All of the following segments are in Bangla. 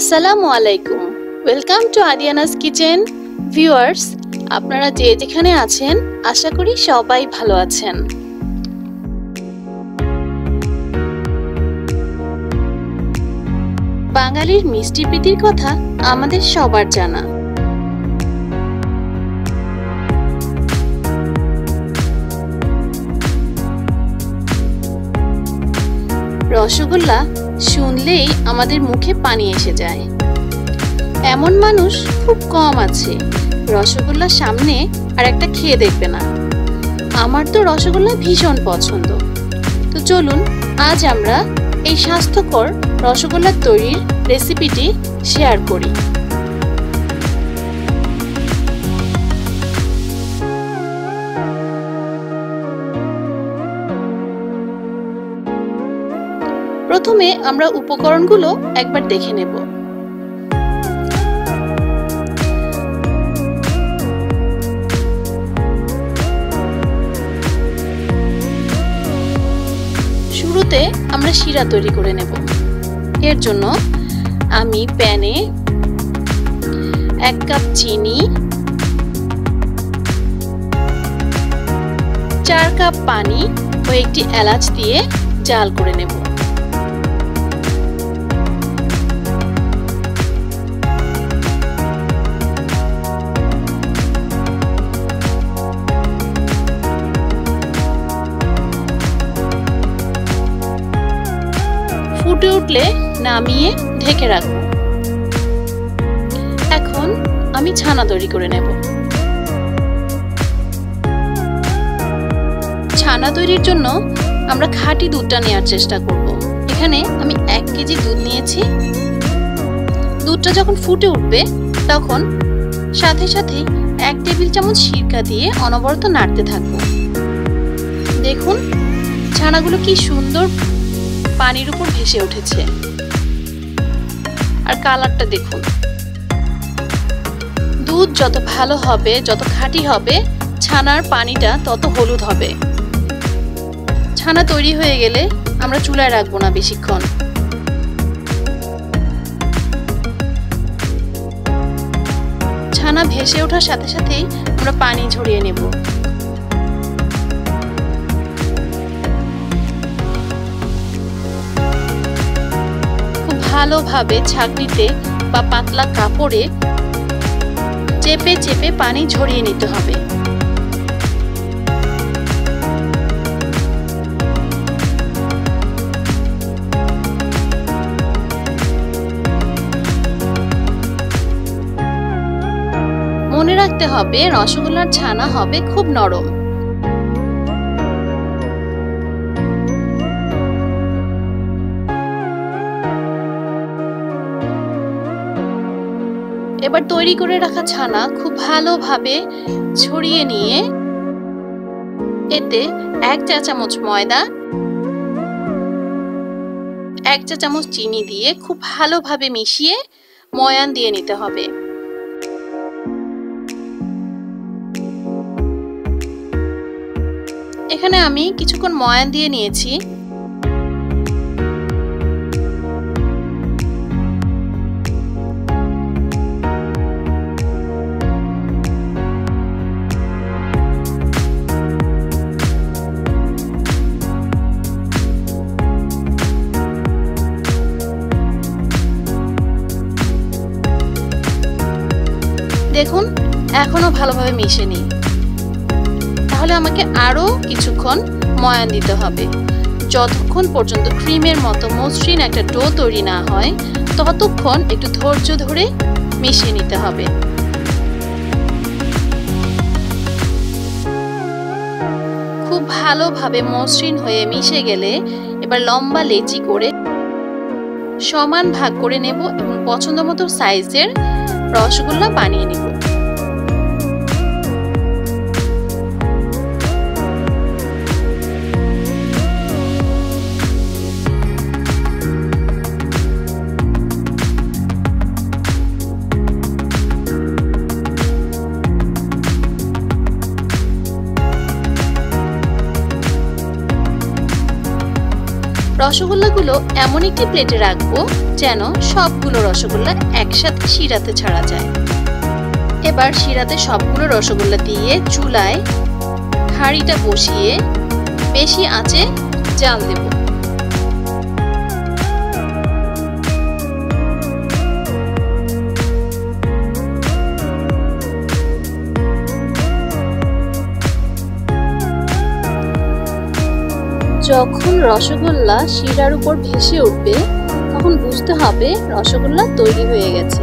আসসালামু আলাইকুম। Welcome to Ariana's kitchen. Viewers, আপনারা যে যেখানে আছেন আশা করি সবাই ভালো আছেন। বাঙালির মিষ্টি প্রীতির কথা আমাদের সবার জানা। রসগোল্লা শুনলেই আমাদের মুখে পানি এসে যায়। এমন মানুষ খুব কম আছে রসগোল্লার সামনে আর একটা খেয়ে দেখবে না। আমার তো রসগোল্লা ভীষণ পছন্দ। তো চলুন আজ আমরা এই স্বাস্থ্যকর রসগোল্লা তৈরির রেসিপিটি শেয়ার করি। প্রথমে আমরা উপকরণগুলো একবার দেখে নেব। শুরুতে আমরা শিরা তৈরি করে নেব। এর জন্য আমি প্যানে 1 কাপ চিনি, 4 কাপ পানি ও একটি এলাচ দিয়ে জাল করে নেব। ফুটে উঠলে নামিয়ে ঢেকে রাখব। এখন আমি ছানা তৈরি করে নেব। ছানা তৈরির জন্য আমরা খাঁটি দুধটা নেওয়ার চেষ্টা করব। এখানে আমি 1 কেজি দুধ নিয়েছি। দুধটা যখন ফুটে উঠবে তখন সাথে সাথে 1 টেবিল চামচ সিরকা দিয়ে অনবরত নাড়তে থাকবো। দেখুন ছানাগুলো কি সুন্দর পানির উপর ভেসে উঠেছে। আর কালারটা দেখুন। দুধ যত ভালো হবে, যত খাঁটি হবে, ছানার পানিটা তত হলুদ হবে। ছানা তৈরি হয়ে গেলে আমরা চুলায় রাখবো না বেশিক্ষণ। ছানা ভেসে ওঠার সাথে সাথেই আমরা পানি ঝরিয়ে নেব। ভালোভাবে ছাঁকনিতে বা পাতলা কাপড়ে চেপে চেপে পানি ঝরিয়ে নিতে হবে। মনে রাখতে হবে রসগোল্লার ছানা হবে খুব নরম। এবার তৈরি করে রাখা ছানা খুব ভালোভাবে ছড়িয়ে নিয়ে এতে 1 চা চামচ ময়দা, 1 চা চামচ চিনি দিয়ে খুব ভালোভাবে মিশিয়ে ময়ান দিয়ে নিতে হবে। এখানে আমি কিছুক্ষণ ময়ান দিয়ে নিয়েছি। দেখুন এখনো ভালোভাবে মিশে নি। তাহলে আমাকে আরো কিছুক্ষণ ময়ান দিতে হবে। যতক্ষণ পর্যন্ত ক্রিমের মতো মসৃণ একটা ডো তৈরি না হয় ততক্ষণ একটু ধৈর্য ধরে মিশিয়ে নিতে হবে। খুব ভালোভাবে মসৃণ হয়ে মিশে গেলে এবার লম্বা লেচি করে সমান ভাগ করে নেব এবং পছন্দ মতো সাইজের রসগোল্লা বানিয়ে নিব। রসগোল্লাগুলো এমন একটি প্লেটে রাখবো যেন সবগুলো রসগোল্লা একসাথে শিরাতে ছাড়া যায়। এবার শিরাতে সবগুলো রসগোল্লা দিয়ে চুলায় হাঁড়িটা বসিয়ে বেশি আঁচে জাল দেব। যখন রসগোল্লা শিরার উপর ভেসে উঠবে তখন বুঝতে হবে রসগোল্লা তৈরি হয়ে গেছে।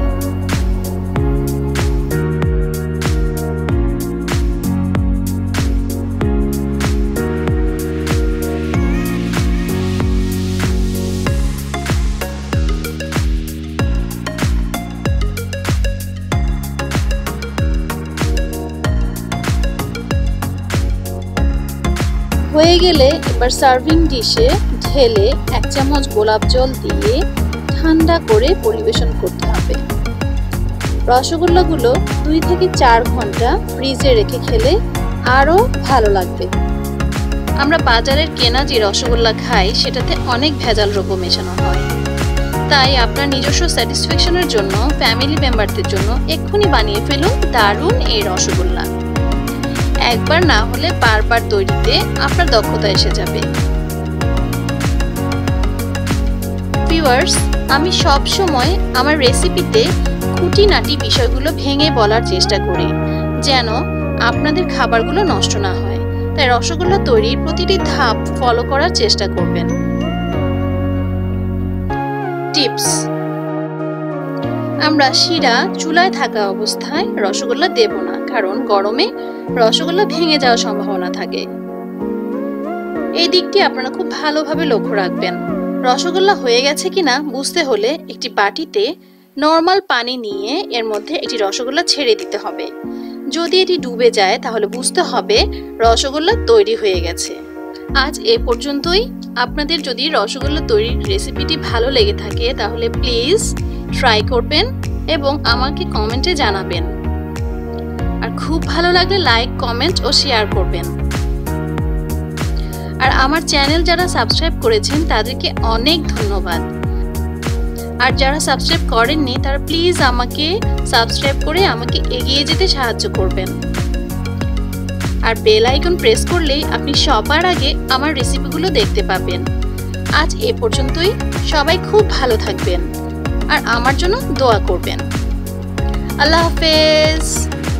হয়ে গেলে এবার সার্ভিং ডিশে ঢেলে 1 চামচ গোলাপ জল দিয়ে ঠান্ডা করে পরিবেশন করতে হবে। রসগোল্লাগুলো 2 থেকে 4 ঘন্টা ফ্রিজে রেখে খেলে আরো ভালো লাগবে। আমরা বাজারের কেনা যে রসগোল্লা খাই সেটাতে অনেক ভেজাল দ্রব্য মেশানো হয়, তাই আপনার নিজস্ব স্যাটিসফ্যাকশনের জন্য ফ্যামিলি মেম্বারদের জন্য এক্ষুনি বানিয়ে ফেলুন দারুণ এই রসগোল্লা। একবার না হলে বারবার তৈরিতে আপনার দক্ষতা এসে যাবে। ভিউয়ার্স, আমি সব সময় আমার রেসিপিতে খুঁটিনাটি বিষয়গুলো ভেঙে বলার চেষ্টা করি যেন আপনাদের খাবারগুলো নষ্ট না হয়, তাই রসগোল্লা তৈরির প্রতিটি ধাপ ফলো করার চেষ্টা করবেন। টিপস: আমরা শিরা চুলায় থাকা অবস্থায় রসগোল্লা দেব না, কারণ গরমে রসগোল্লা ভেঙে যাওয়ার সম্ভাবনা থাকে। এই দিকটি আপনারা খুব ভালোভাবে লক্ষ্য রাখবেন। রসগোল্লা হয়ে গেছে কিনা বুঝতে হলে একটি বাটিতে নরমাল পানি নিয়ে এর মধ্যে একটি রসগোল্লা ছেড়ে দিতে হবে। যদি এটি ডুবে যায় তাহলে বুঝতে হবে রসগোল্লা তৈরি হয়ে গেছে। আজ এ পর্যন্তই। আপনাদের যদি রসগোল্লা তৈরির রেসিপিটি ভালো লেগে থাকে তাহলে প্লিজ ট্রাই করবেন এবং আমাকে কমেন্টে জানাবেন। আর খুব ভালো লাগলে লাইক, কমেন্ট ও শেয়ার করবেন। আর আমার চ্যানেল যারা সাবস্ক্রাইব করেছেন তাদেরকে অনেক ধন্যবাদ। আর যারা সাবস্ক্রাইব করেননি তারা প্লিজ আমাকে সাবস্ক্রাইব করে আমাকে এগিয়ে যেতে সাহায্য করবেন। আর বেল আইকন প্রেস করলেই আপনি সবার আগে আমার রেসিপিগুলো দেখতে পাবেন। আজ এ পর্যন্তই। সবাই খুব ভালো থাকবেন আর আমার জন্য দোয়া করবেন। আল্লাহ হাফেজ।